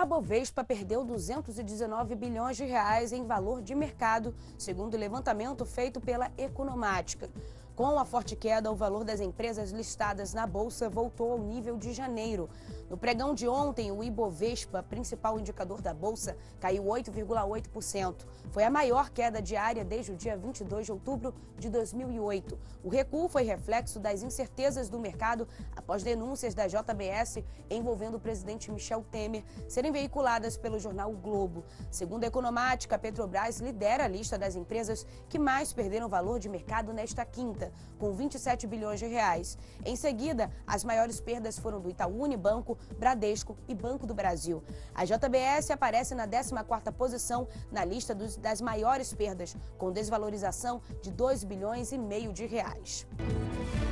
A Bovespa perdeu 219 bilhões de reais em valor de mercado, segundo o levantamento feito pela Economática. Com a forte queda, o valor das empresas listadas na Bolsa voltou ao nível de janeiro. No pregão de ontem, o Ibovespa, principal indicador da Bolsa, caiu 8,8%. Foi a maior queda diária desde o dia 22 de outubro de 2008. O recuo foi reflexo das incertezas do mercado após denúncias da JBS envolvendo o presidente Michel Temer serem veiculadas pelo jornal O Globo. Segundo a Economática, a Petrobras lidera a lista das empresas que mais perderam valor de mercado nesta quinta, com 27 bilhões de reais. Em seguida, as maiores perdas foram do Itaú Unibanco, Bradesco e Banco do Brasil. A JBS aparece na 14ª posição na lista das maiores perdas, com desvalorização de 2,5 bilhões de reais.